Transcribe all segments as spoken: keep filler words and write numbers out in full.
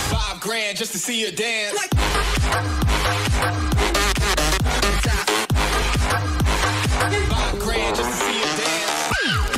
Five grand just to see you dance. Five grand just to see you dance.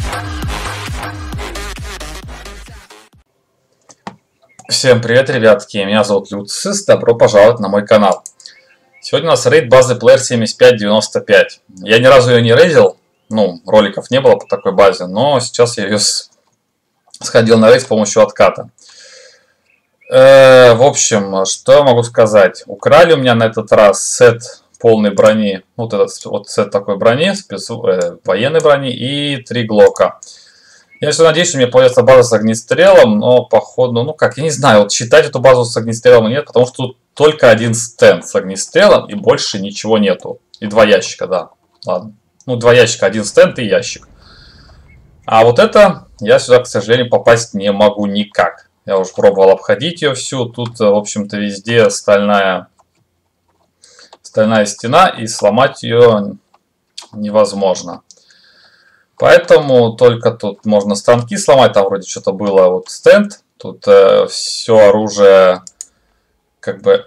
Всем привет, ребятки, меня зовут Люцис, добро пожаловать на мой канал. Сегодня у нас рейд базы Player семьдесят пять девяносто пять. Я ни разу ее не рейдил, ну, роликов не было по такой базе, но сейчас я ее сходил на рейд с помощью отката. Э, в общем, что я могу сказать? Украли у меня на этот раз сет полной брони, вот этот вот сет такой брони, спец, э, военной брони и три глока. Я все надеюсь, что мне появится база с огнестрелом, но походу, ну как, я не знаю, вот считать эту базу с огнестрелом нет, потому что тут только один стенд с огнестрелом и больше ничего нету. И два ящика, да, ладно. Ну, два ящика, один стенд и ящик. А вот это я сюда, к сожалению, попасть не могу никак. Я уже пробовал обходить ее всю, тут, в общем-то, везде стальная, стальная стена, и сломать ее невозможно. Поэтому только тут можно станки сломать, там вроде что-то было, вот стенд, тут э, все оружие как бы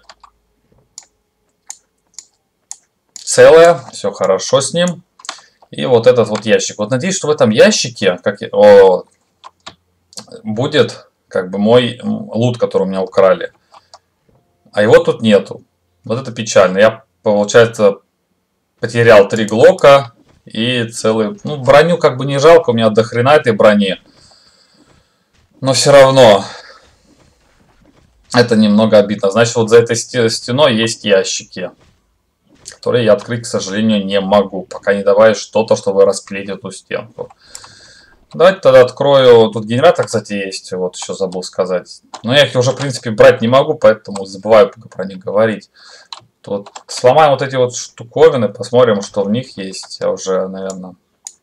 целое, все хорошо с ним. И вот этот вот ящик. Вот надеюсь, что в этом ящике как, о, будет как бы мой лут, который у меня украли. А его тут нету. Вот это печально. Я, получается, потерял три глока. И целый... Ну, броню как бы не жалко, у меня до хрена этой брони. Но все равно... Это немного обидно. Значит, вот за этой стеной есть ящики, которые я открыть, к сожалению, не могу. Пока не давай что-то, чтобы распилить эту стенку. Давайте тогда открою... Тут генератор, кстати, есть. Вот еще забыл сказать. Но я их уже, в принципе, брать не могу, поэтому забываю про них говорить. Вот сломаем вот эти вот штуковины, посмотрим, что в них есть. Я уже, наверное,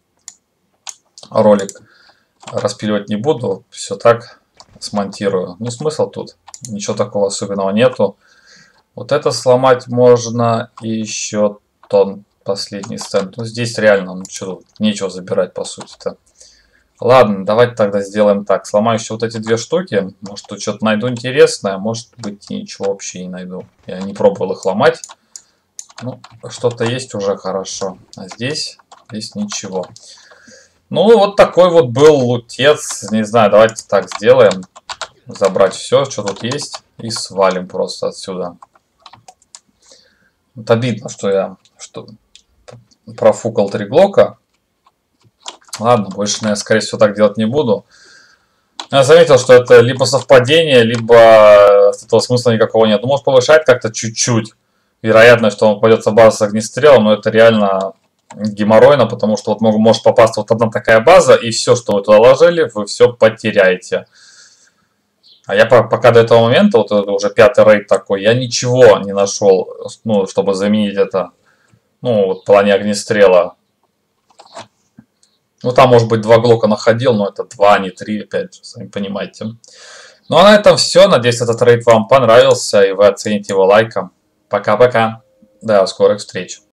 ролик распиливать не буду. Все так смонтирую. Ну, смысл тут. Ничего такого особенного нету. Вот это сломать можно. И еще тон последний стенд. Ну, здесь реально, ну, что тут, нечего забирать, по сути-то. Ладно, давайте тогда сделаем так. Сломаю еще вот эти две штуки. Может, тут что-то найду интересное. Может быть, ничего вообще не найду. Я не пробовал их ломать. Ну, что-то есть уже хорошо. А здесь, здесь ничего. Ну, вот такой вот был лутец. Не знаю, давайте так сделаем. Забрать все, что тут есть. И свалим просто отсюда. Вот обидно, что я что профукал три глока. Ладно, больше, наверное, скорее всего, так делать не буду. Я заметил, что это либо совпадение, либо этого смысла никакого нет. Ну, может, повышать как-то чуть-чуть вероятность, что он попадется база с огнестрелом, но это реально геморройно, потому что вот может попасть вот одна такая база, и все, что вы туда ложили, вы все потеряете. А я пока до этого момента, вот это уже пятый рейд такой, я ничего не нашел, ну, чтобы заменить это, ну, вот в плане огнестрела. Ну, там, может быть, два глока находил, но это два, а не три, опять же, сами понимаете. Ну, а на этом все. Надеюсь, этот рейд вам понравился, и вы оцените его лайком. Пока-пока. До скорых встреч.